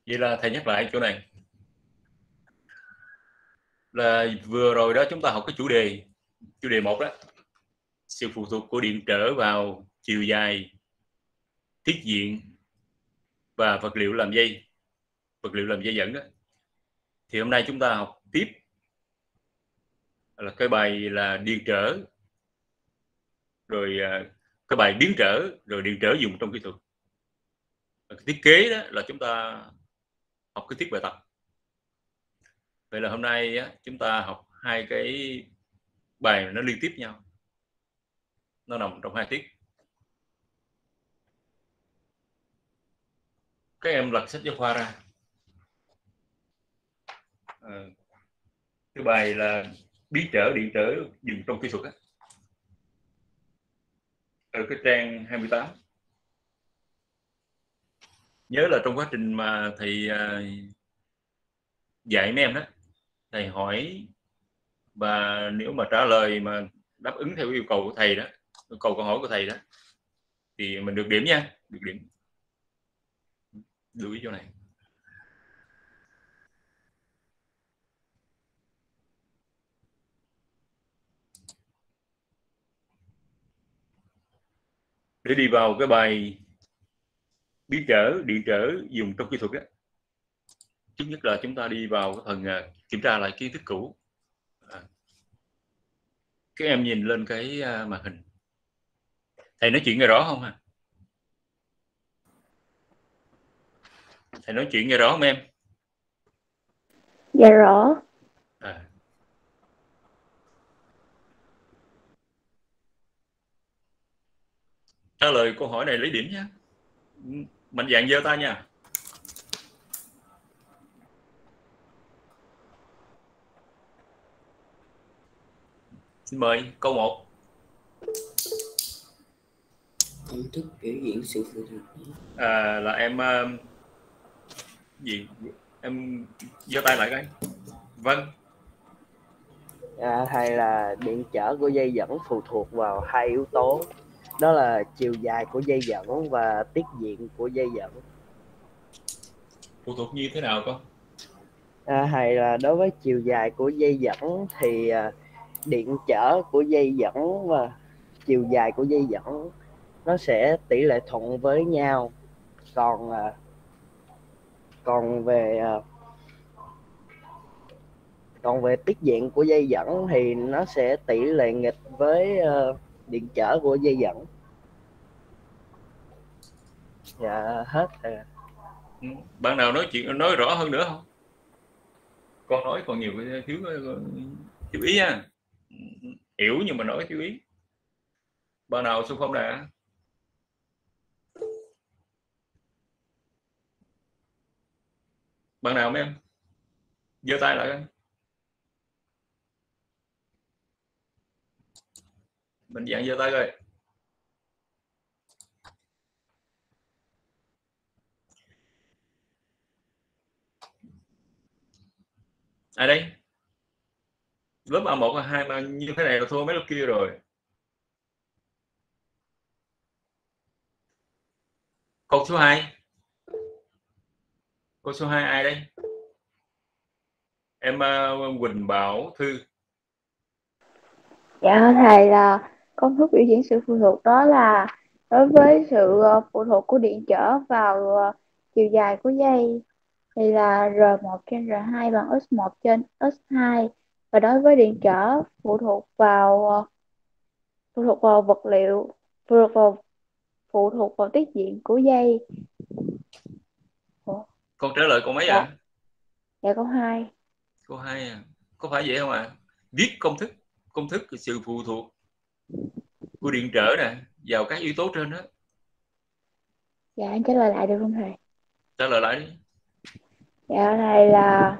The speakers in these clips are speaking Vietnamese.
Vậy là thầy nhắc lại chỗ này là vừa rồi đó chúng ta học cái chủ đề 1 đó, sự phụ thuộc của điện trở vào chiều dài, tiết diện và vật liệu làm dây dẫn đó. Thì hôm nay chúng ta học tiếp là cái bài là điện trở, rồi cái bài biến trở, rồi điện trở dùng trong kỹ thuật. Cái thiết kế đó là chúng ta học cái tiết bài tập. Vậy là hôm nay á, chúng ta học hai cái bài nó liên tiếp nhau, nó nằm trong hai tiết. Các em lật sách giáo khoa ra. Cái bài là biến trở, điện trở dùng trong kỹ thuật á, ở cái trang 28. Nhớ là trong quá trình mà thầy dạy mấy em đó, thầy hỏi và nếu mà trả lời mà đáp ứng theo yêu cầu của thầy đó, yêu cầu câu hỏi của thầy đó, thì mình được điểm nha, được điểm. Lưu ý chỗ này. Để đi vào cái bài biến trở, điện trở dùng trong kỹ thuật đó, trước nhất là chúng ta đi vào cái phần kiểm tra lại kiến thức cũ. Các em nhìn lên cái màn hình. Thầy nói chuyện nghe rõ không hả? Thầy nói chuyện nghe rõ không em? Dạ rõ. Trả lời câu hỏi này lấy điểm nhé. Mạnh dạn giơ tay nha. Xin mời câu 1. Công thức biểu diễn sự phụ thuộc. Là em gì? Em giơ tay lại cái. Vâng. Hay là điện trở của dây dẫn phụ thuộc vào hai yếu tố, đó là chiều dài của dây dẫn và tiết diện của dây dẫn. Phụ thuộc như thế nào con? Hay là đối với chiều dài của dây dẫn thì điện trở của dây dẫn và chiều dài của dây dẫn nó sẽ tỷ lệ thuận với nhau, còn về tiết diện của dây dẫn thì nó sẽ tỷ lệ nghịch với điện trở của dây dẫn. Dạ hết rồi. Bạn nào nói rõ hơn nữa không? Con nói còn nhiều thiếu ý nha. Hiểu nhưng mà nói thiếu ý. Bạn nào xung phong nè? Bạn nào mấy em? Giơ tay lại. Mình dạng giơ tay coi. Ai đây? Lớp A1 A2 mà như thế này là thua mấy lớp kia rồi. Câu số 2. Câu số 2 ai đây? Em Quỳnh Bảo Thư. Dạ thầy, là công thức biểu diễn sự phụ thuộc đó là đối với sự phụ thuộc của điện trở vào chiều dài của dây thì là R1 trên R2 bằng S1 trên S2, và đối với điện trở phụ thuộc vào vật liệu, phụ thuộc vào tiết diện của dây. Con trả lời câu mấy Dạ. ạ? Dạ câu 2. Câu 2 à? Có phải vậy không ạ? Viết công thức sự phụ thuộc của điện trở nè vào các yếu tố trên đó. Dạ em trả lời lại được không thầy? Trả lời lại đi. Dạ thầy, là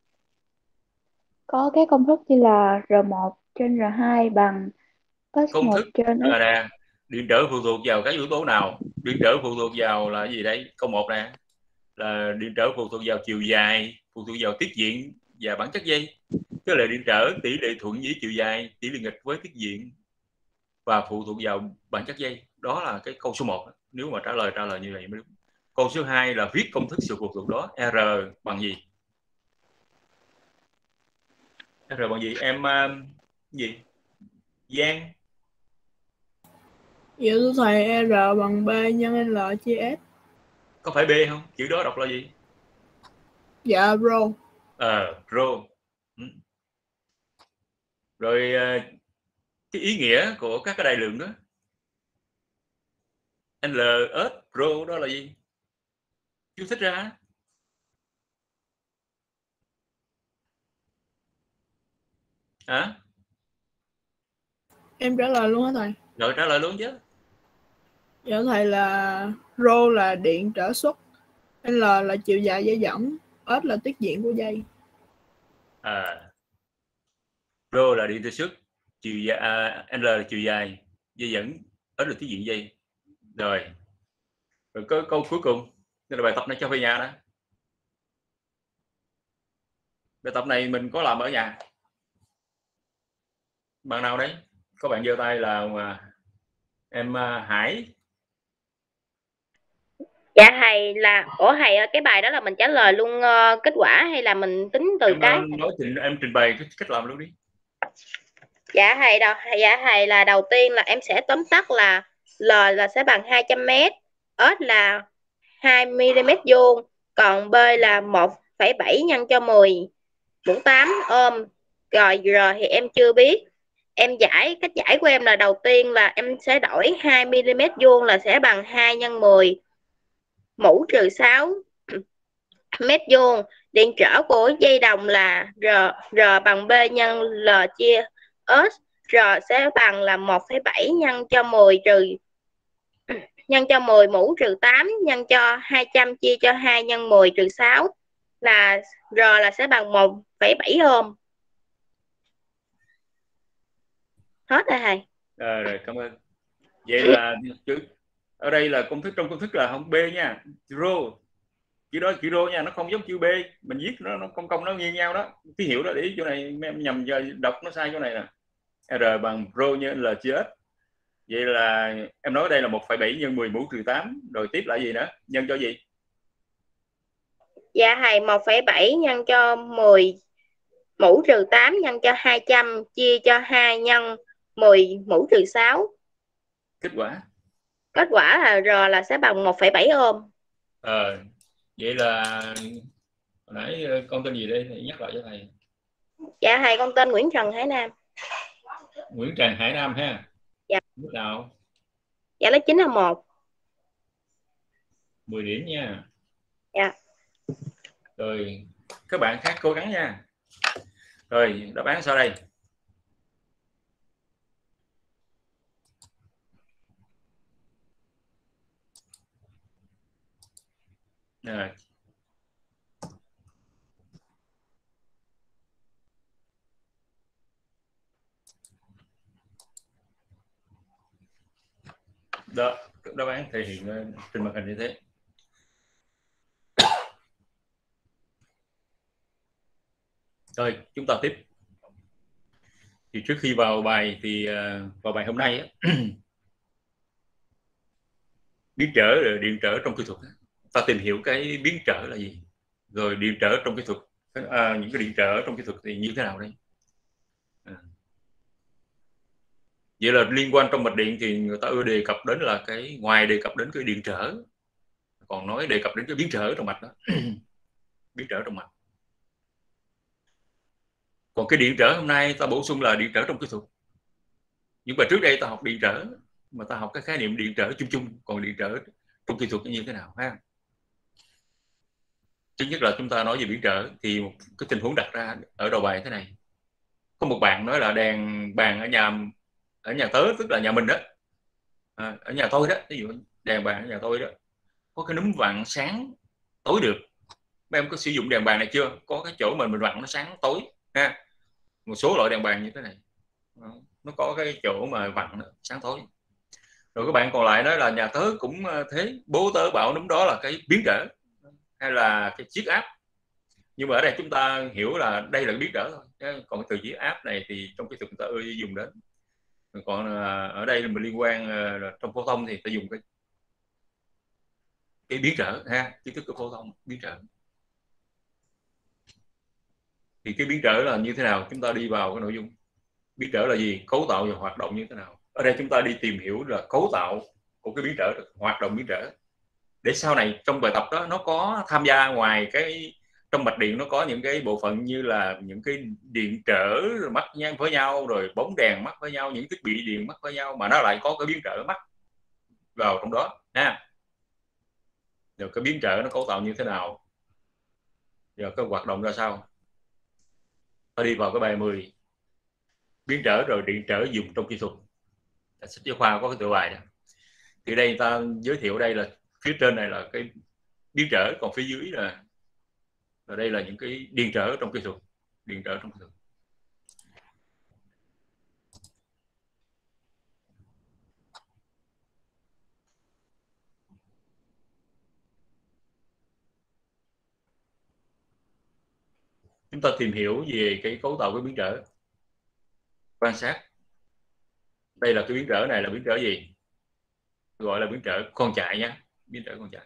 có cái công thức như là R1 trên R2 bằng Công S1 thức trên S. nè, điện trở phụ thuộc vào các yếu tố nào? Điện trở phụ thuộc vào là gì đây? Câu 1 nè, là điện trở phụ thuộc vào chiều dài, phụ thuộc vào tiết diện và bản chất dây. Tức là điện trở tỷ lệ thuận với chiều dài, tỷ lệ nghịch với tiết diện và phụ thuộc vào bản chất dây. Đó là cái câu số 1. Nếu mà trả lời như vậy mới đúng. Câu số 2 là viết công thức sự phụ thuộc đó. R bằng gì? R bằng gì? Em gì? Giang. Dạ thưa thầy, R bằng B nhân L chia S. Có phải B không? Chữ đó đọc là gì? Dạ rho. Rho. Rồi cái ý nghĩa của các cái đại lượng đó. L, S, rho đó là gì? Chú thích ra. Hả? Em trả lời luôn hả thầy? Rồi trả lời luôn chứ. Dạ thầy, là rho là điện trở xuất, L là chiều dài dây dẫn, S là tiết diện của dây. Rho là điện trở xuất, chiều dài, L là chiều dài dây dẫn, S là tiết diện dây. Rồi có câu cuối cùng, đây là bài tập này cho về nhà đó. Bài tập này mình có làm ở nhà. Bạn nào đấy? Có bạn giơ tay là em Hải. Dạ thầy, là thầy ơi, cái bài đó là mình trả lời luôn kết quả hay là mình tính từ em cái? em trình bày cái cách làm luôn đi. Dạ thầy là đầu tiên là em sẽ tóm tắt là L là sẽ bằng 200 m, S là 2 mm vuông, còn B là 1,7 nhân cho 10 mũ 8 ôm. Rồi R thì em chưa biết. Cách giải của em là đầu tiên là em sẽ đổi 2 mm vuông là sẽ bằng 2 nhân 10 mũ trừ 6 mét vuông. Điện trở của dây đồng là R bằng B nhân L chia S. R sẽ bằng là 1,7 nhân cho 10 mũ trừ 8 nhân cho 200 chia cho 2 nhân 10 trừ 6 là R là sẽ bằng 1,7 ohm. Hết rồi thầy. Rồi cảm ơn. Vậy là ở đây là trong công thức là không B nha, rho. Chữ rho nha, nó không giống chữ B, mình viết nó công nó nghiêng nhau đó. Ký hiệu đó để ý chỗ này em nhầm giờ đọc nó sai chỗ này nè. R bằng rho nhân L chia S. Vậy là em nói đây là 1,7 nhân 10 mũ trừ 8, rồi tiếp là gì nữa? Nhân cho gì? Dạ thầy, 1,7 nhân cho 10 mũ trừ 8 nhân cho 200 chia cho 2 nhân 10 mũ trừ 6. Kết quả là R là sẽ bằng 1,7 ohm. Vậy là hồi nãy con tên gì đây? Thầy nhắc lại cho thầy. Dạ thầy, con tên Nguyễn Trần Hải Nam. Nguyễn Trần Hải Nam ha. Dạ. Lớp nào? Dạ lớp 9 là 1. 10 điểm nha. Dạ. Rồi các bạn khác cố gắng nha. Rồi đáp án sau đây. Rồi. Đó, đáp án thể hiện trên màn hình như thế. Rồi chúng ta tiếp. Thì trước khi vào bài thì vào bài hôm nay á, biến trở điện trở trong kỹ thuật, ta tìm hiểu cái biến trở là gì, rồi điện trở trong kỹ thuật, những cái điện trở trong kỹ thuật thì như thế nào đây. Vậy là liên quan trong mạch điện thì người ta ưa đề cập đến là cái, ngoài đề cập đến cái điện trở, còn đề cập đến cái biến trở trong mạch đó. Biến trở trong mạch. Còn cái điện trở hôm nay ta bổ sung là điện trở trong kỹ thuật. Nhưng mà trước đây ta học điện trở mà ta học cái khái niệm điện trở chung chung, còn điện trở trong kỹ thuật như thế nào ha. Thứ nhất là chúng ta nói về biến trở thì một cái tình huống đặt ra ở đầu bài thế này. Có một bạn nói là đèn bàn ở nhà tớ, tức là nhà mình đó, ở nhà tôi đó, ví dụ đèn bàn ở nhà tôi đó có cái núm vặn sáng tối được. Mấy em có sử dụng đèn bàn này chưa? Có cái chỗ mình vặn nó sáng tối ha. Một số loại đèn bàn như thế này nó có cái chỗ mà vặn sáng tối. Rồi các bạn còn lại nói là nhà tớ cũng thế, bố tớ bảo núm đó là cái biến trở hay là cái chiết áp. Nhưng mà ở đây chúng ta hiểu là đây là biến trở thôi. Còn từ chiết áp này thì trong cái thuật người ta ưa dùng đến. Còn ở đây mình liên quan trong phổ thông thì ta dùng cái biến trở ha, kiến thức của phổ thông biến trở. Thì cái biến trở là như thế nào? Chúng ta đi vào cái nội dung. Biến trở là gì? Cấu tạo và hoạt động như thế nào? Ở đây chúng ta đi tìm hiểu là cấu tạo của cái biến trở, hoạt động biến trở. Để sau này trong bài tập đó nó có tham gia, ngoài cái trong mạch điện nó có những cái bộ phận như là những cái điện trở mắc với nhau, rồi bóng đèn mắc với nhau, những thiết bị điện mắc với nhau, mà nó lại có cái biến trở mắc vào trong đó ha. Rồi cái biến trở nó cấu tạo như thế nào, rồi cái hoạt động ra sao. Ta đi vào cái bài 10 biến trở rồi điện trở dùng trong kỹ thuật. Sách giáo khoa có cái tựa bài đó. Thì đây ta giới thiệu đây là phía trên này là cái biến trở, còn phía dưới là đây là những cái điện trở trong kỹ thuật. Điện trở trong kỹ thuật. Chúng ta tìm hiểu về cái cấu tạo cái biến trở. Quan sát. Đây là cái biến trở này là biến trở gì? Gọi là biến trở con chạy nhé. Biến trở con chạy.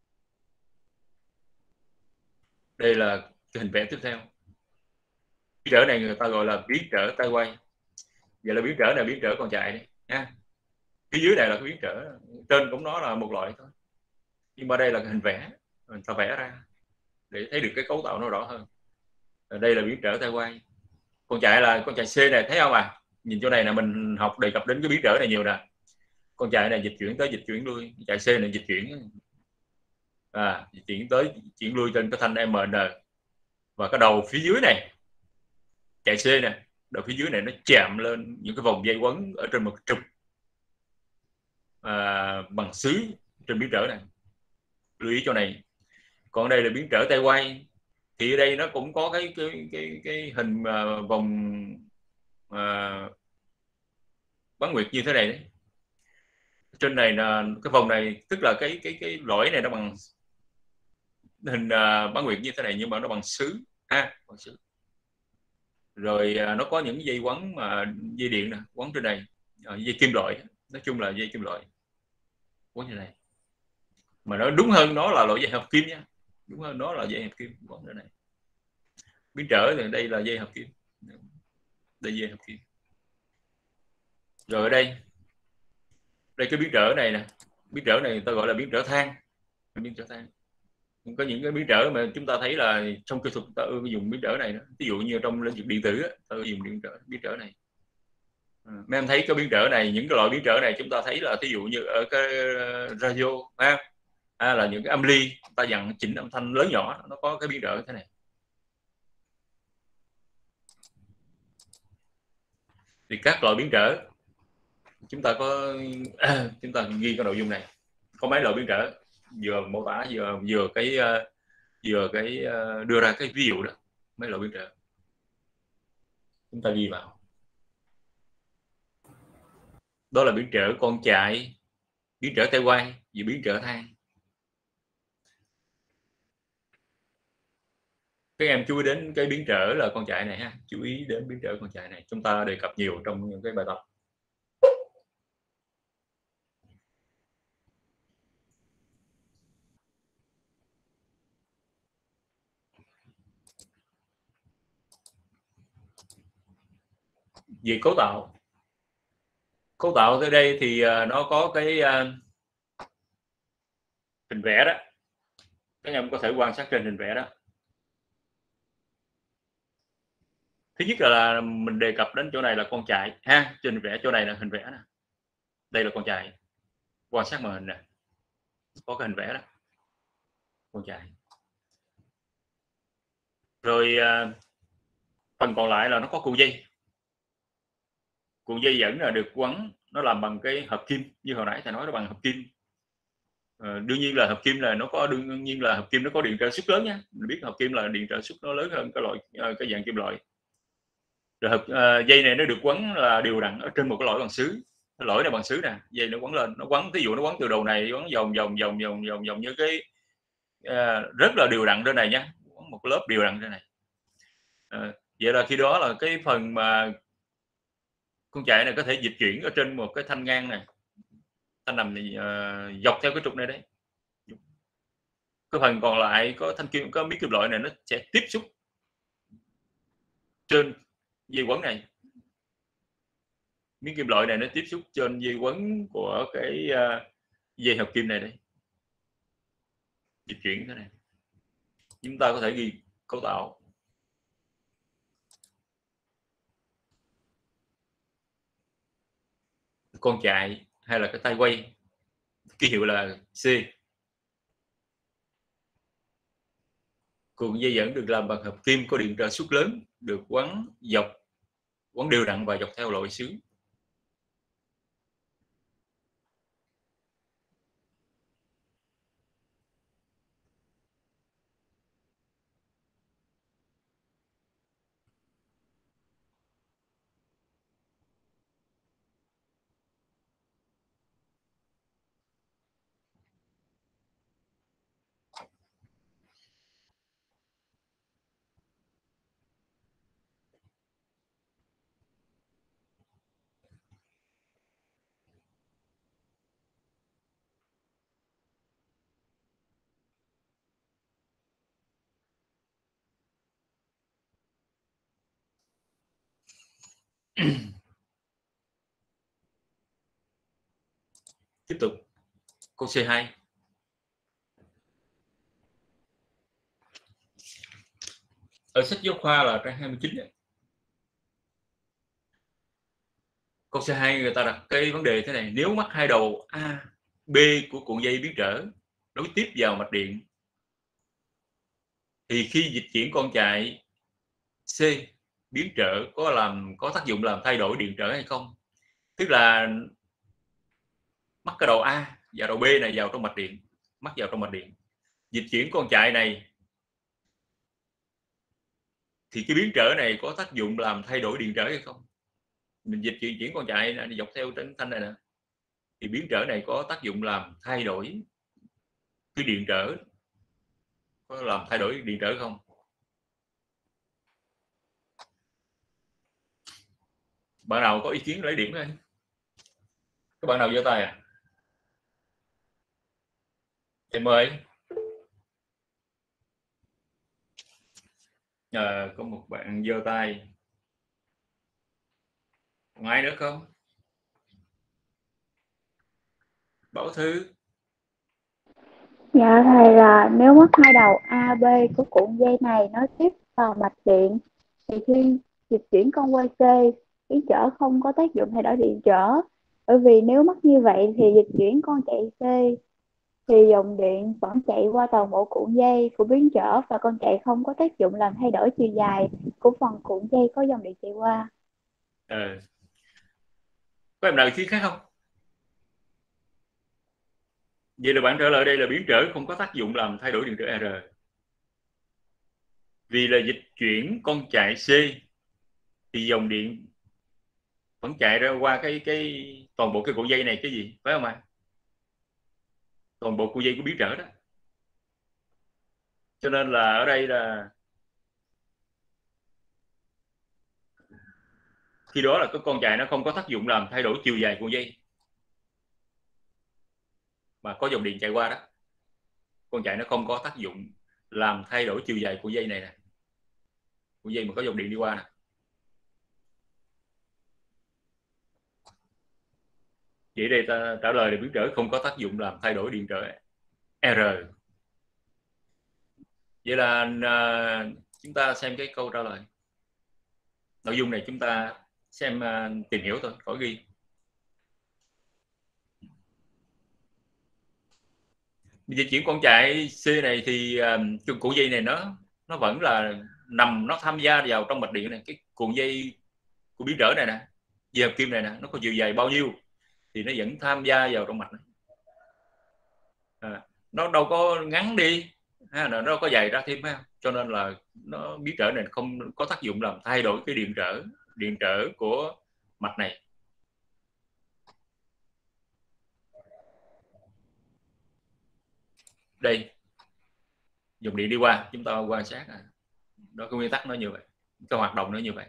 Đây là cái hình vẽ tiếp theo. Biến trở này người ta gọi là biến trở tay quay. Vậy là biến trở này biến trở con chạy đi nha. Phía dưới này là cái biến trở, trên cũng nó là một loại thôi. Nhưng mà đây là cái hình vẽ, mình ta vẽ ra để thấy được cái cấu tạo nó rõ hơn. Ở đây là biến trở tay quay. Con chạy là con chạy C này, thấy không à? Nhìn chỗ này là mình học đề cập đến cái biến trở này nhiều nè. Con chạy này dịch chuyển tới dịch chuyển lui, chạy C này dịch chuyển dịch chuyển tới chuyển lui trên cái thanh MN. Và cái đầu phía dưới này chạy C nè, đầu phía dưới này nó chạm lên những cái vòng dây quấn ở trên một trục bằng sứ trên biến trở này. Lưu ý chỗ này. Còn đây là biến trở tay quay, thì ở đây nó cũng có cái hình vòng bán nguyệt như thế này đấy. Trên này là cái vòng này, tức là cái lõi này nó bằng hình bán nguyệt như thế này, nhưng mà nó bằng sứ ha, bằng sứ. Rồi nó có những dây quấn mà dây điện nè, quấn trên này, dây kim loại, nói chung là dây kim loại quấn như này. Mà nó đúng hơn nó là loại dây hợp kim nha, đúng hơn nó là dây hợp kim quấn trên này. Biến trở thì đây là dây hợp kim, đây dây hợp kim. Rồi ở đây cái biến trở này nè, biến trở này người ta gọi là biến trở than. Biến trở than. Có những cái biến trở mà chúng ta thấy là trong kỹ thuật ta dùng biến trở này đó. Ví dụ như trong lĩnh vực điện tử ta dùng biến trở này. Mấy em thấy cái biến trở này, những cái loại biến trở này chúng ta thấy là ví dụ như ở cái radio là những cái âm ly ta dặn chỉnh âm thanh lớn nhỏ, nó có cái biến trở thế này. Thì các loại biến trở chúng ta có chúng ta ghi cái nội dung này, có mấy loại biến trở, vừa mô tả vừa cái đưa ra cái ví dụ đó, mấy loại biến trở chúng ta ghi vào. Đó là biến trở con chạy, biến trở tay quay và biến trở than. Các em chú ý đến cái biến trở là con chạy này ha, chú ý đến biến trở con chạy này, chúng ta đề cập nhiều trong những cái bài tập. Về cấu tạo tới đây thì nó có cái hình vẽ đó, các em có thể quan sát trên hình vẽ đó. Thứ nhất là mình đề cập đến chỗ này là con chạy ha, trên vẽ chỗ này là hình vẽ nè, đây là con chạy, quan sát màn hình nè, có cái hình vẽ đó, con chạy. Rồi phần còn lại là nó có cuộn dây. Cuộn dây dẫn là được quấn, nó làm bằng cái hợp kim, như hồi nãy thầy nói nó bằng hợp kim. Đương nhiên là hợp kim là nó có điện trợ suất lớn nha, mình biết hợp kim là điện trợ suất nó lớn hơn cái dạng kim loại. Rồi dây này nó được quấn là đều đặn ở trên một cái lõi bằng sứ, cái lõi này bằng sứ nè, dây nó quấn lên, nó quấn, ví dụ nó quấn từ đầu này quấn vòng như cái rất là đều đặn trên này nhé, quấn một lớp đều đặn trên này. Vậy là khi đó là cái phần mà con chạy này có thể dịch chuyển ở trên một cái thanh ngang này, thanh nằm này, dọc theo cái trục này đấy, cái phần còn lại có miếng kim loại này nó sẽ tiếp xúc trên dây quấn này. Miếng kim loại này nó tiếp xúc trên dây quấn của cái dây hợp kim này đây. Dịch chuyển thế này. Chúng ta có thể ghi cấu tạo. Con chạy hay là cái tay quay, ký hiệu là C. Cuộn dây dẫn được làm bằng hợp kim có điện trở suất lớn, được quấn đều đặn và dọc theo lội xứ. Tiếp tục câu C2. Ở sách giáo khoa là trang 29 ấy. Câu C2 người ta đặt cái vấn đề thế này: nếu mắc hai đầu A, B của cuộn dây biến trở nối tiếp vào mạch điện thì khi dịch chuyển con chạy C biến trở có tác dụng làm thay đổi điện trở hay không? Tức là mắc cái đầu A và đầu B này vào trong mạch điện, mắc vào trong mạch điện, dịch chuyển con chạy này thì cái biến trở này có tác dụng làm thay đổi điện trở hay không? Mình dịch chuyển con chạy này dọc theo trên thanh này nè, thì biến trở này có tác dụng làm thay đổi cái điện trở, có làm thay đổi điện trở không? Bạn nào có ý kiến lấy điểm thôi. Các bạn nào giơ tay à? Em mời. Có một bạn giơ tay. Còn ai nữa không? Bảo Thư. Dạ thầy, là nếu mất hai đầu A, B của cuộn dây này nối tiếp vào mạch điện thì khi dịch chuyển con quay C, biến trở không có tác dụng thay đổi điện trở. Bởi vì nếu mất như vậy thì dịch chuyển con chạy C thì dòng điện vẫn chạy qua toàn bộ cuộn dây của biến trở và con chạy không có tác dụng làm thay đổi chiều dài của phần cuộn dây có dòng điện chạy qua. Có em nào ý kiến khác không? Vậy là bạn trả lời đây là biến trở không có tác dụng làm thay đổi điện trở R. Vì là dịch chuyển con chạy C thì dòng điện vẫn chạy ra qua cái toàn bộ cái cuộn dây này, cái gì phải không ạ? Toàn bộ cuộn dây của biến trở đó. Cho nên là ở đây là khi đó là cái con chạy nó không có tác dụng làm thay đổi chiều dài cuộn dây mà có dòng điện chạy qua đó. Con chạy nó không có tác dụng làm thay đổi chiều dài của dây này nè, của dây mà có dòng điện đi qua nè. Vậy đây ta trả lời là biến trở không có tác dụng làm thay đổi điện trở R. Vậy là chúng ta xem cái câu trả lời. Nội dung này chúng ta xem tìm hiểu thôi, khỏi ghi. Dịch chuyển con chạy C này thì cuộn dây này nó vẫn là nó tham gia vào trong mạch điện này. Cái cuộn dây của biến trở này nè, dây hợp kim này nè, nó có chiều dài bao nhiêu thì nó vẫn tham gia vào trong mạch này. Nó đâu có ngắn đi, nó đâu có dày ra thêm ha. Cho nên là nó biến trở này không có tác dụng làm thay đổi cái điện trở của mạch này. Đây, dòng điện đi qua, chúng ta quan sát đó, cái nguyên tắc nó như vậy, cái hoạt động nó như vậy.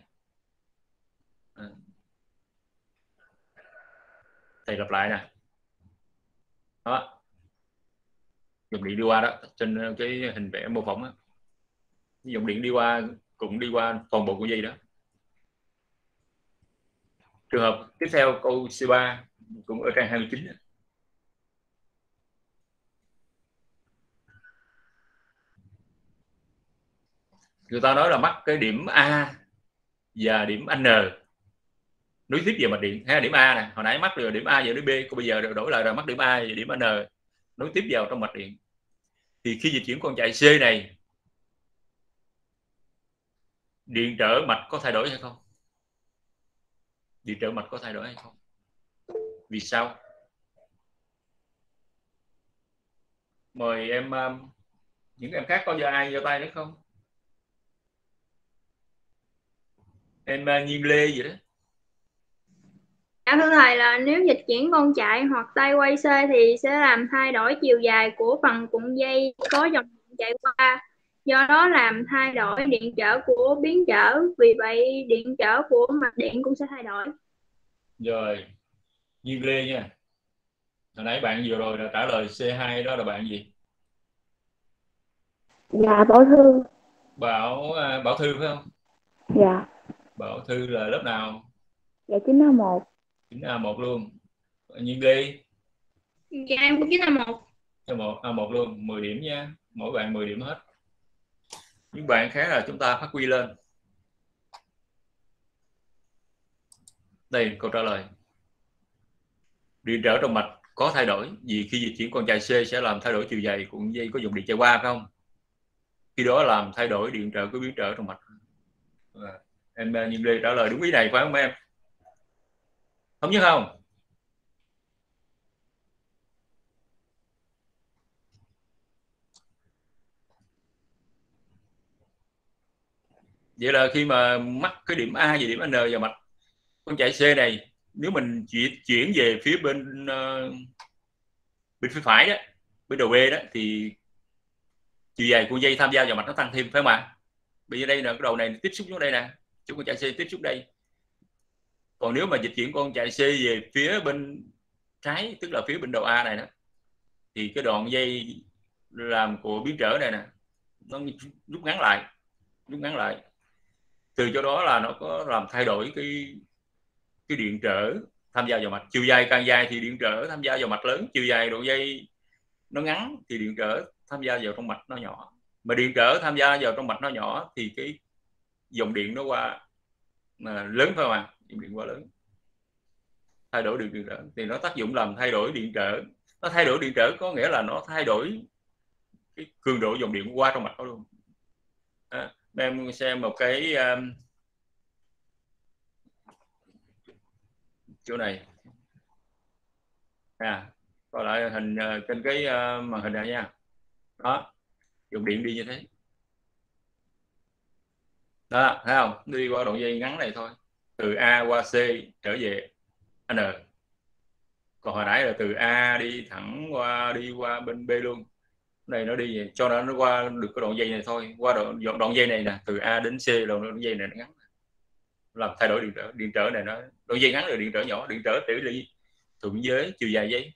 Thầy lặp lại nè. Đó. dòng điện đi qua đó, trên cái hình vẽ mô phỏng đó. Dòng điện đi qua cũng đi qua toàn bộ của dây đó. Trường hợp tiếp theo câu C3 cũng ở trang 29. Người ta nói là mắc cái điểm A và điểm N nối tiếp về mạch điện. Ha, điểm A nè, hồi nãy mắc rồi điểm A và điểm B, còn bây giờ đổi lại là mắc điểm A và điểm N nối tiếp vào trong mạch điện. Thì khi di chuyển con chạy C này, điện trở mạch có thay đổi hay không? Điện trở mạch có thay đổi hay không? Vì sao? Mời em, những em khác có giơ ai giơ tay nữa không? Em Nhiên Lê gì đó. Dạ thưa thầy, là nếu dịch chuyển con chạy hoặc tay quay C thì sẽ làm thay đổi chiều dài của phần cuộn dây có dòng điện chạy qua, do đó làm thay đổi điện trở của biến trở, vì vậy điện trở của mạch điện cũng sẽ thay đổi. Rồi, Nhiên Lê nha. Hồi nãy bạn vừa rồi là trả lời C2 đó là bạn gì? Dạ Bảo Thư. Bảo Thư phải không? Dạ. Bảo Thư là lớp nào? Dạ 9A1. 9A1 luôn. Nhiên Lê? Dạ em cũng 9A1. A1 luôn, 10 điểm nha. Mỗi bạn 10 điểm hết. Những bạn khác là chúng ta phát huy lên. Đây câu trả lời. Điện trở trong mạch có thay đổi vì khi di chuyển con chạy C sẽ làm thay đổi chiều dài cuộn dây có dòng điện chạy qua, phải không? Khi đó làm thay đổi điện trở của biến trở trong mạch. Em Nhiên Lê trả lời đúng ý này phải không em? Thống nhất không? Vậy là khi mà mắc cái điểm A và điểm N vào mạch con chạy C này, nếu mình chuyển về phía bên phía phải đó, bên đầu B đó, thì chiều dài của dây tham gia vào mạch nó tăng thêm, phải không ạ? Bây giờ đây là cái đầu này tiếp xúc với đây nè, chúng con chạy C tiếp xúc đây. Còn nếu mà dịch chuyển con chạy C về phía bên trái, tức là phía bên đầu A này đó, thì cái đoạn dây làm của biến trở này nè, nó rút ngắn lại. Từ chỗ đó là nó có làm thay đổi cái điện trở tham gia vào mạch. Chiều dài càng dài thì điện trở tham gia vào mạch lớn, chiều dài đoạn dây nó ngắn thì điện trở tham gia vào trong mạch nó nhỏ. Mà điện trở tham gia vào trong mạch nó nhỏ thì cái dòng điện nó qua lớn, phải không ạ? Dòng điện qua lớn, thay đổi điện trở thì nó tác dụng làm thay đổi điện trở. Nó thay đổi điện trở có nghĩa là nó thay đổi cái cường độ dòng điện qua trong mạch đó luôn. Em xem một cái chỗ này coi lại hình trên cái màn hình này nha. Đó, dòng điện đi như thế đó, thấy không? Đi qua đoạn dây ngắn này thôi, từ A qua C trở về N. Còn hồi nãy là từ A đi thẳng đi qua bên B luôn. Này nó đi về, cho nó qua được cái đoạn dây này thôi, qua đoạn dây này nè, từ A đến C là đoạn dây này nó ngắn, làm thay đổi điện trở này, nó đoạn dây ngắn rồi điện trở nhỏ, điện trở tỷ lệ thuận với chiều dài dây.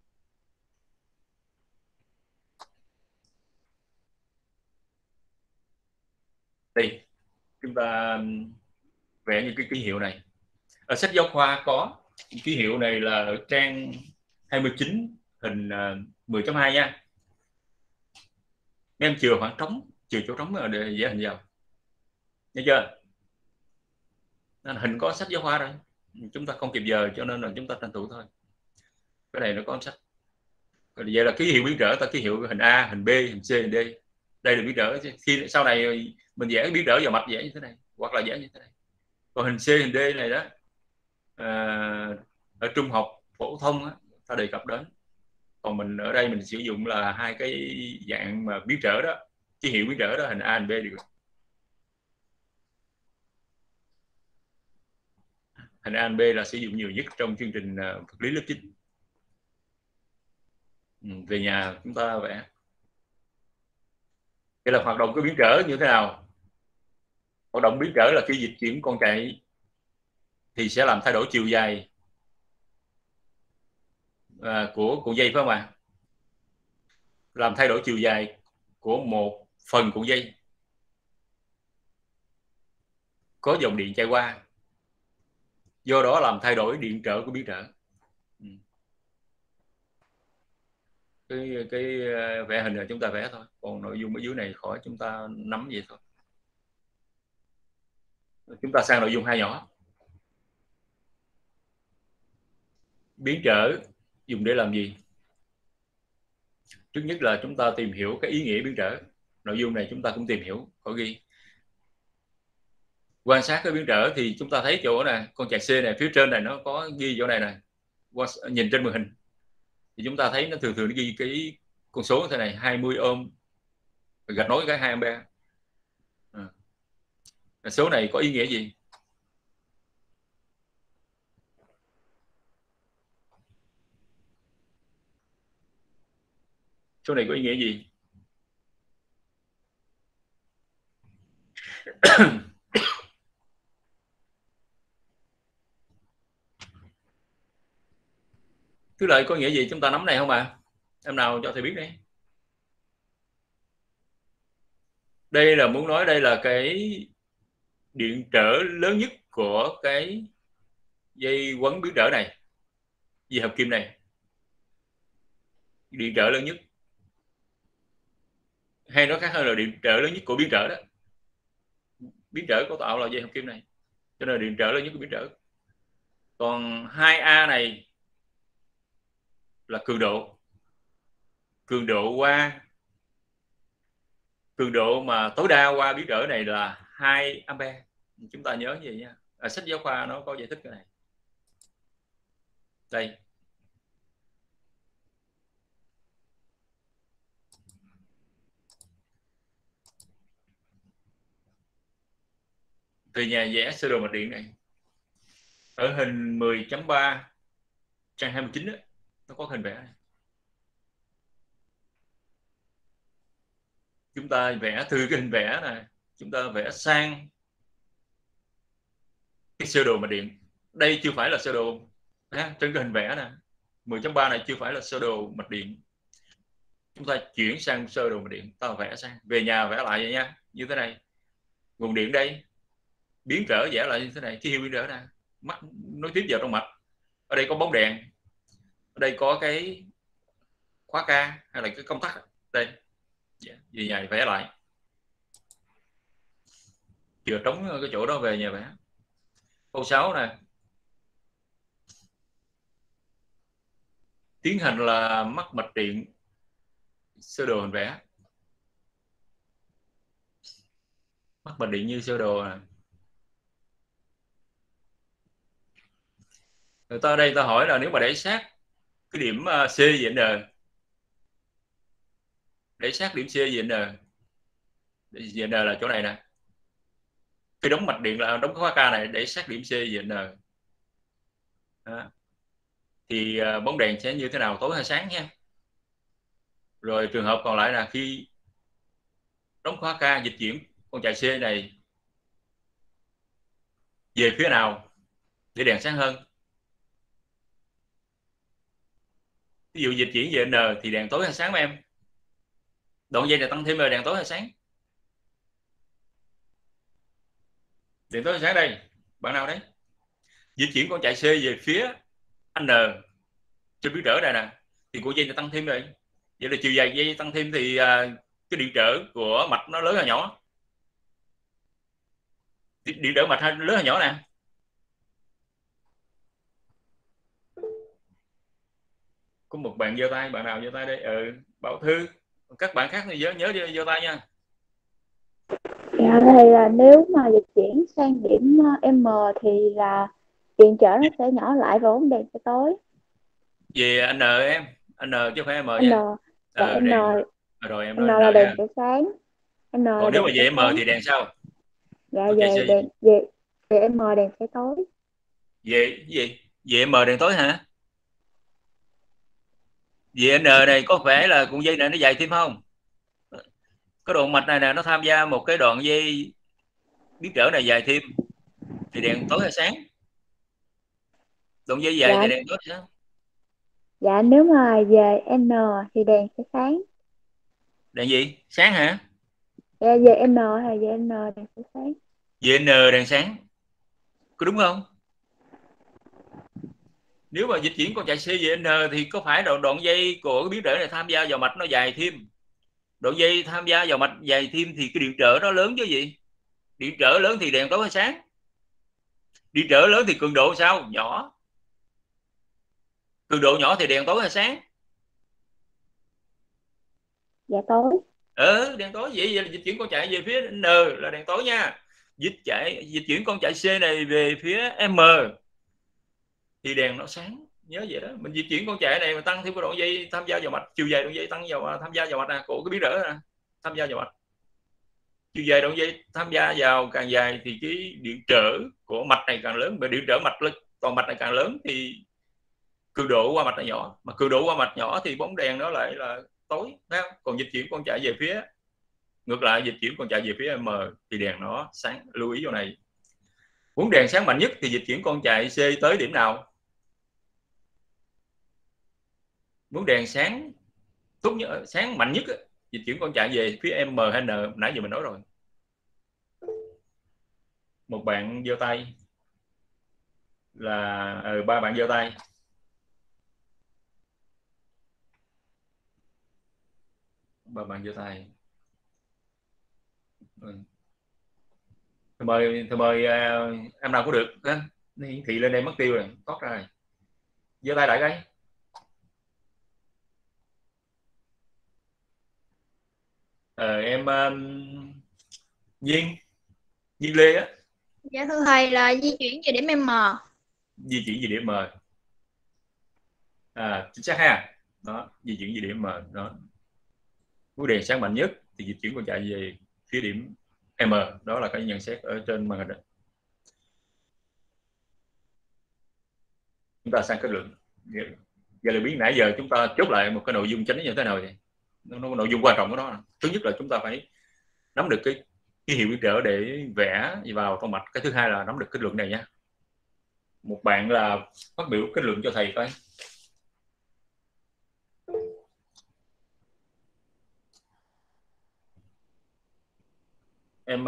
Đây chúng ta vẽ những cái ký hiệu này ở sách giáo khoa có. Ký hiệu này là ở trang 29 hình 10.2 nha. Mấy em chừa khoảng trống, chừa chỗ trống để vẽ hình vào, nghe chưa? Nên hình có sách giáo khoa rồi, chúng ta không kịp giờ cho nên là chúng ta tranh thủ thôi. Cái này nó có sách. Vậy là ký hiệu biến trở, ta ký hiệu hình A, hình B, hình C, hình D. Đây là biến trở. Khi sau này mình vẽ biến trở vào mạch vẽ như thế này, hoặc là vẽ như thế này. Còn hình C, hình D này đó, ở trung học phổ thông á, ta đề cập đến. Còn mình ở đây mình sử dụng là hai cái dạng mà biến trở đó, ký hiệu biến trở đó, hình A, hình B được. Hình A, hình B là sử dụng nhiều nhất trong chương trình vật lý lớp 9. Về nhà chúng ta vẽ. Vậy là hoạt động của biến trở như thế nào? Hoạt động biến trở là khi dịch chuyển con chạy thì sẽ làm thay đổi chiều dài của cuộn dây, phải không ạ? làm thay đổi chiều dài của một phần cuộn dây có dòng điện chạy qua, do đó làm thay đổi điện trở của biến trở. Cái vẽ hình là chúng ta vẽ thôi, còn nội dung ở dưới này khỏi chúng ta nắm vậy thôi. Chúng ta sang nội dung 2 nhỏ. Biến trở dùng để làm gì? Trước nhất là chúng ta tìm hiểu cái ý nghĩa biến trở. Nội dung này chúng ta cũng tìm hiểu, có ghi. Quan sát cái biến trở thì chúng ta thấy chỗ này, con chạy C này phía trên này nó có ghi chỗ này nè. Nhìn trên màn hình thì chúng ta thấy nó thường nó ghi cái con số như thế này, 20 ohm gạch nối cái 2 ampere. Số này có ý nghĩa gì? Số này có ý nghĩa gì? Thứ lợi có nghĩa gì chúng ta nắm này không ạ? Em nào cho thầy biết đi. Đây là muốn nói đây là cái điện trở lớn nhất của cái dây quấn biến trở này, dây hợp kim này. Điện trở lớn nhất, hay nói khác hơn là điện trở lớn nhất của biến trở đó. Biến trở cấu tạo là dây hợp kim này, cho nên là điện trở lớn nhất của biến trở. Còn 2A này là cường độ mà tối đa qua biến trở này là 2 ampere. Chúng ta nhớ như vậy nha. Ở sách giáo khoa nó có giải thích cái này. Đây. Từ nhà vẽ sơ đồ mạch điện này. Ở hình 10.3 trang 29 đó, nó có hình vẽ này. Chúng ta vẽ từ cái hình vẽ này, chúng ta vẽ sang cái sơ đồ mạch điện. Đây chưa phải là sơ đồ trên cái hình vẽ này. 10.3 này chưa phải là sơ đồ mạch điện. Chúng ta chuyển sang sơ đồ mạch điện, ta vẽ sang. Về nhà vẽ lại vậy nha, như thế này. Nguồn điện đây, biến trở vẽ lại như thế này, cái hiệu biến trở này, mắt nối tiếp vào trong mạch. Ở đây có bóng đèn, ở đây có cái khóa K hay là cái công tắc đây. Về nhà vẽ lại, chừa trống cái chỗ đó về nhà vẽ. Câu 6 này, tiến hành là mắc mạch điện sơ đồ hình vẽ. Mắc mạch điện như sơ đồ này. Người ta ở đây ta hỏi là nếu mà để sát cái điểm C về N, để sát điểm C về N, về N là chỗ này nè, cái đóng mạch điện là đóng khóa K này để sát điểm C về N đó. Thì bóng đèn sẽ như thế nào, tối hay sáng nha. Rồi trường hợp còn lại là khi đóng khóa K dịch chuyển con chạy C này về phía nào để đèn sáng hơn. Ví dụ dịch chuyển về N thì đèn tối hay sáng em? Đoạn dây này tăng thêm rồi, đèn tối hay sáng? Đèn tối hay sáng đây. Bạn nào đấy? Dịch chuyển con chạy C về phía N trên biến trở này nè, thì của dây này tăng thêm rồi. Vậy là chiều dài dây tăng thêm thì cái điện trở của mạch nó lớn hay nhỏ? Điện trở mạch lớn hay nhỏ nè? Có một bạn giơ tay, bạn nào giơ tay đây? Bảo Thư. Các bạn khác thì nhớ giơ tay nha. Dạ, thì là nếu mà dịch chuyển sang điểm M thì là điện trở nó sẽ nhỏ lại và bóng đèn sẽ tối. Về N em, N chứ không phải M nha. N, rồi em N nói là đèn sẽ sáng. Còn nếu mà về M thì đèn sao? Dạ, về M đèn sẽ tối. Về M đèn tối hả? Về N này có phải là cuộn dây này nó dài thêm không? Cái đoạn mạch này nè, nó tham gia một cái đoạn dây biến trở này dài thêm thì đèn tối hay sáng? Đoạn dây dài thì đèn tối hay sáng? Dạ, nếu mà về N thì đèn sẽ sáng. Đèn gì? Sáng hả? VN hay VN đèn chiếu sáng. VN đèn sáng. Có đúng không? Nếu mà dịch chuyển con chạy CVN thì có phải đoạn dây của cái biến trở này tham gia vào mạch nó dài thêm. Đoạn dây tham gia vào mạch dài thêm thì cái điện trở nó lớn chứ gì? Điện trở lớn thì đèn tối hay sáng? Điện trở lớn thì cường độ sao? Nhỏ. Cường độ nhỏ thì đèn tối hay sáng? Dạ tối. Đèn tối. Vậy là dịch chuyển con chạy về phía N là đèn tối nha. Dịch chuyển con chạy C này về phía M thì đèn nó sáng. Nhớ vậy đó. Mình di chuyển con chạy này mà tăng thêm cái đoạn dây tham gia vào mạch, chiều dài đoạn dây tăng vào tham gia vào mạch nè, của cái biến trở nè, tham gia vào mạch. Chiều dài đoạn dây tham gia vào càng dài thì cái điện trở của mạch này càng lớn, và điện trở toàn mạch này càng lớn thì cường độ qua mạch này nhỏ, mà cường độ qua mạch nhỏ thì bóng đèn nó lại là tối, thấy không? Còn dịch chuyển con chạy về phía ngược lại, dịch chuyển con chạy về phía M thì đèn nó sáng. Lưu ý vào này. Muốn đèn sáng mạnh nhất thì dịch chuyển con chạy C tới điểm nào? Muốn đèn sáng tốt nhất, sáng mạnh nhất, dịch chuyển con chạy về phía M hay N, nãy giờ mình nói rồi. Một bạn giơ tay là ba bạn giơ tay. Ba bạn giơ tay. Thôi mời em nào cũng được, hiển thị lên đây mất tiêu rồi, thoát ra rồi. Giơ tay lại cái. Em Duyên Lê á. Dạ thưa thầy, là di chuyển về điểm M. Di chuyển về điểm M. Chính xác ha. Đó, di chuyển về điểm M đó. Muốn đèn sáng mạnh nhất thì dịch chuyển con chạy về phía điểm M. Đó là cái nhận xét ở trên màn hình đó. Chúng ta sang kết luận. Giờ là biết nãy giờ chúng ta chốt lại một cái nội dung chính như thế nào vậy? Nó nội dung quan trọng của nó. Thứ nhất là chúng ta phải nắm được cái hiệu biến trở để vẽ vào thông mạch. Cái thứ hai là nắm được kết luận này nhé. Một bạn là phát biểu kết luận cho thầy coi. Em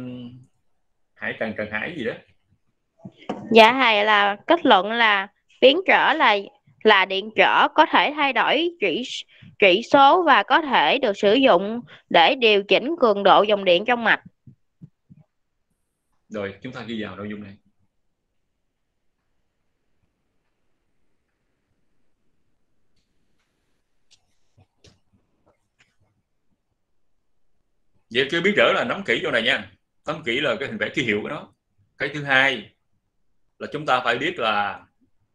Trần Hải gì đó. Dạ thầy, là kết luận là biến trở là điện trở có thể thay đổi trị số và có thể được sử dụng để điều chỉnh cường độ dòng điện trong mạch. Rồi chúng ta ghi vào nội dung này. Vậy cái biến trở là nắm kỹ chỗ này nha. Nắm kỹ là cái hình vẽ ký hiệu của nó. Cái thứ hai là chúng ta phải biết là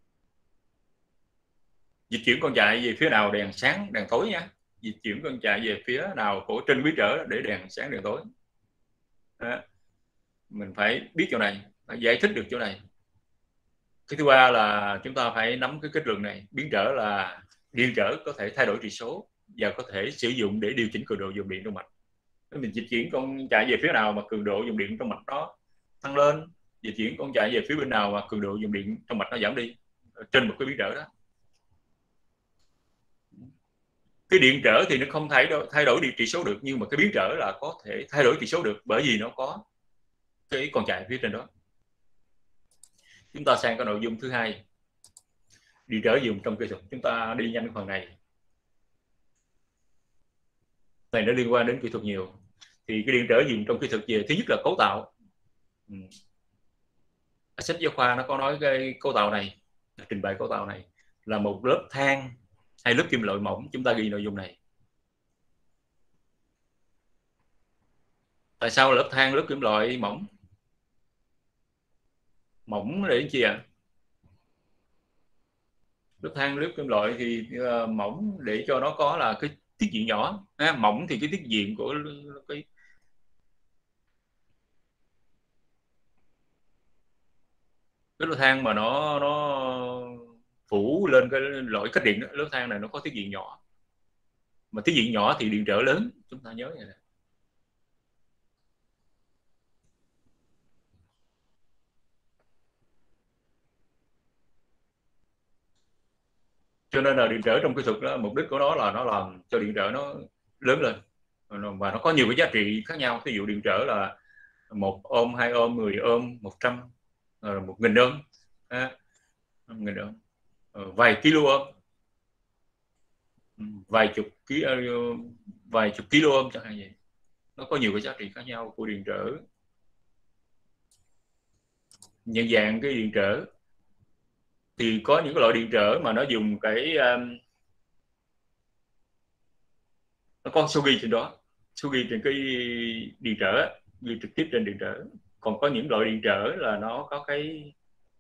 dịch chuyển con chạy về phía nào đèn sáng đèn tối nha. Dịch chuyển con chạy về phía nào của trên biến trở để đèn sáng đèn tối. Đó. Mình phải biết chỗ này, phải giải thích được chỗ này. Cái thứ ba là chúng ta phải nắm cái kết luận này. Biến trở là điện trở có thể thay đổi trị số và có thể sử dụng để điều chỉnh cường độ dòng điện trong mạch. Mình dịch chuyển con chạy về phía nào mà cường độ dòng điện trong mạch nó tăng lên, dịch chuyển con chạy về phía bên nào mà cường độ dòng điện trong mạch nó giảm đi trên một cái biến trở đó. Cái điện trở thì nó không thay đổi trị số được, nhưng mà cái biến trở là có thể thay đổi trị số được, bởi vì nó có cái con chạy phía trên đó. Chúng ta sang cái nội dung thứ hai, điện trở dùng trong kỹ thuật. Chúng ta đi nhanh phần này. Này nó liên quan đến kỹ thuật nhiều. Thì cái điện trở dùng trong kỹ thuật về, thứ nhất là cấu tạo. Sách giáo khoa nó có nói cái cấu tạo này, trình bày cấu tạo này là một lớp than hay lớp kim loại mỏng. Chúng ta ghi nội dung này. Tại sao lớp than lớp kim loại mỏng? Mỏng để chi ạ? Lớp than lớp kim loại thì mỏng để cho nó có là cái tiết diện nhỏ. Mỏng thì cái tiết diện của cái lớp than mà nó phủ lên cái loại cách điện đó, lớp than này nó có tiết diện nhỏ, mà tiết diện nhỏ thì điện trở lớn. Chúng ta nhớ vậy này. Cho nên là điện trở trong kỹ thuật đó, mục đích của nó là nó làm cho điện trở nó lớn lên. và nó có nhiều cái giá trị khác nhau. Ví dụ điện trở là 1 ohm, 2 ohm, 10 ohm, 100, 1000 ohm, 1000 ohm, vài kilo ohm, vài chục kilo ohm chẳng hạn vậy. Nó có nhiều cái giá trị khác nhau của điện trở. Nhận dạng cái điện trở thì có những cái loại điện trở mà nó dùng cái nó có số ghi trên đó, số ghi trên cái điện trở, ghi trực tiếp trên điện trở. Còn có những loại điện trở là nó có cái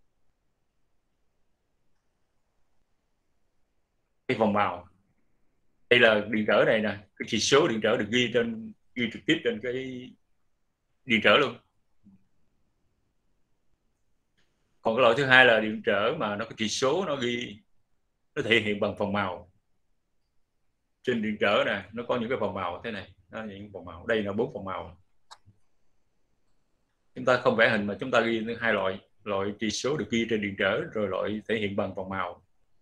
vòng màu. Đây là điện trở này nè, cái chỉ số điện trở được ghi trực tiếp trên cái điện trở luôn. Còn cái loại thứ hai là điện trở mà nó có chỉ số nó thể hiện bằng vòng màu. Trên điện trở nè, nó có những cái vòng màu thế này, đó, những vòng màu. Đây là 4 vòng màu. Chúng ta không vẽ hình mà chúng ta ghi hai loại chỉ số được ghi trên điện trở, rồi loại thể hiện bằng vòng màu.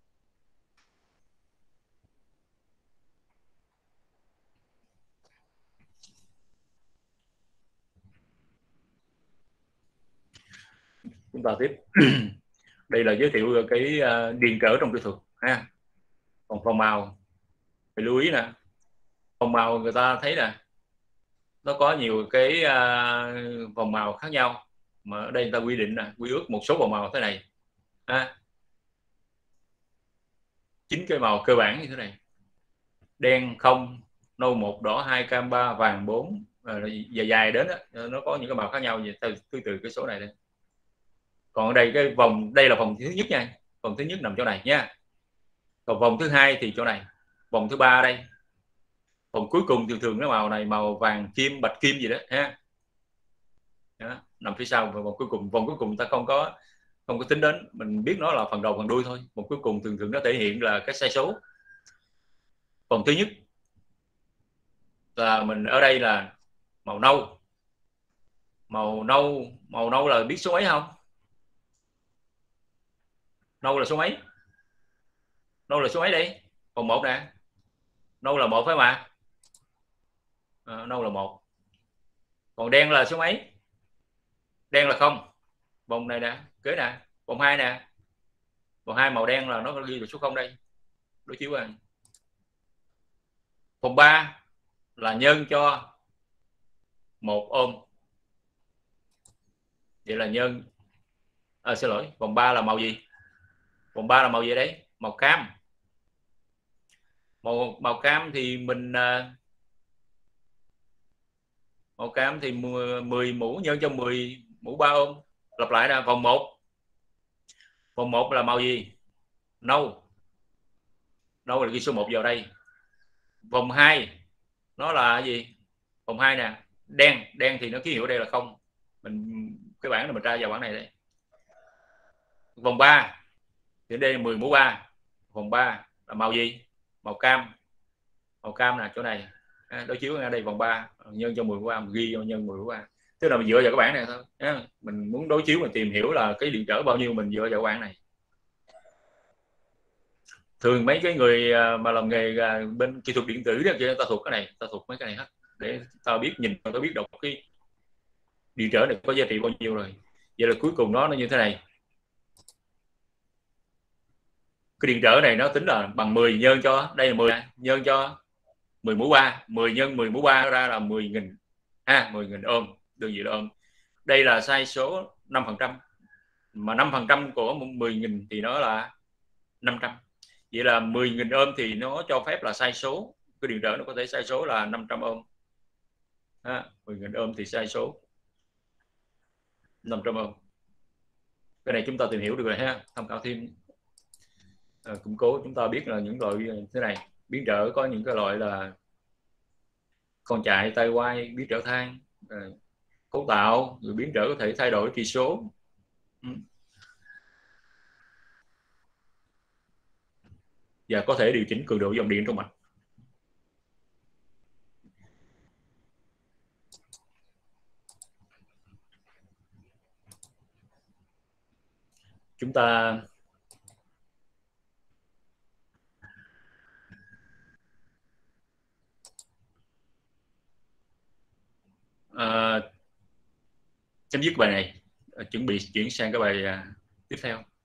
Chúng ta tiếp. Đây là giới thiệu cái điện trở trong kỹ thuật ha. Còn vòng màu phải lưu ý nè, vòng màu người ta thấy nè, nó có nhiều cái vòng màu khác nhau, mà ở đây người ta quy định nè, quy ước một số vòng màu thế này ha. 9 cái màu cơ bản như thế này: đen 0, nâu 1, đỏ 2, cam 3, vàng 4, dài đến đó, nó có những cái màu khác nhau về từ cái số này đây. Còn ở đây cái vòng, đây là vòng thứ nhất nha, vòng thứ nhất nằm chỗ này nha. Còn vòng thứ hai thì chỗ này, vòng thứ ba đây, vòng cuối cùng thường cái màu này màu vàng kim, bạch kim gì đó ha. Đó, nằm phía sau. Và vòng cuối cùng ta không có tính đến, mình biết nó là phần đầu phần đuôi thôi. Vòng cuối cùng thường nó thể hiện là cái sai số. Vòng thứ nhất là mình ở đây là màu nâu. Màu nâu là biết số mấy không? Nâu là số mấy? Nâu là số mấy đây? Vòng 1 nè. Nâu là 1 phải mà. Nâu là 1. Còn đen là số mấy? Đen là 0. Vòng này nè, kế nè, vòng 2 nè. Vòng 2 màu đen là nó ghi được số 0 đây. Đối chiếu à. Vòng 3 là nhân cho 1 ohm. Vậy là nhân xin lỗi, vòng 3 là màu gì? Vòng 3 là màu gì đấy? Màu cam. Màu cam thì mình màu cam thì 10 mũ nhân cho 10 mũ 3 ohm. Lặp lại là vòng 1. Vòng 1 là màu gì? Nâu. Nâu là ghi số 1 vào đây. Vòng 2 nó là gì? Vòng 2 nè, đen thì nó ký hiệu đây là 0. Cái bảng này mình tra vào bảng này đây. Vòng 3 thì đây là 10 mũ 3. Vòng 3 là màu gì? Màu cam. Màu cam là chỗ này. Đối chiếu ở đây vòng 3 nhân cho 10 mũ 3, ghi cho nhân 10 mũ 3. Tức là mình dựa vào cái bảng này thôi. Mình muốn đối chiếu, mình tìm hiểu là cái điện trở bao nhiêu, mình dựa vào cái bảng này. Thường mấy cái người mà làm nghề bên kỹ thuật điện tử đó, ta thuộc cái này, ta thuộc mấy cái này hết, để ta biết nhìn, ta biết đọc cái điện trở này có giá trị bao nhiêu rồi. Vậy là cuối cùng nó như thế này. Cái điện trở này nó tính là bằng 10 nhân cho, đây là 10 nhân cho 10 mũ 3, 10 nhân 10 mũ 3 ra là 10.000 10.000 ohm, đơn vị là ohm. Đây là sai số 5%, mà 5% của 10.000 thì nó là 500. Vậy là 10.000 ohm thì nó cho phép là sai số, cái điện trở nó có thể sai số là 500 ohm. 10.000 ohm thì sai số 500 ohm. Cái này chúng ta tìm hiểu được rồi ha, tham khảo thêm. Củng cố chúng ta biết là những loại thế này. Biến trở có những cái loại là con chạy, tay quay, biến trở than, cấu tạo, rồi biến trở có thể thay đổi chỉ số. Và có thể điều chỉnh cường độ dòng điện trong mạch. Chúng ta chấm dứt bài này, chuẩn bị chuyển sang cái bài tiếp theo.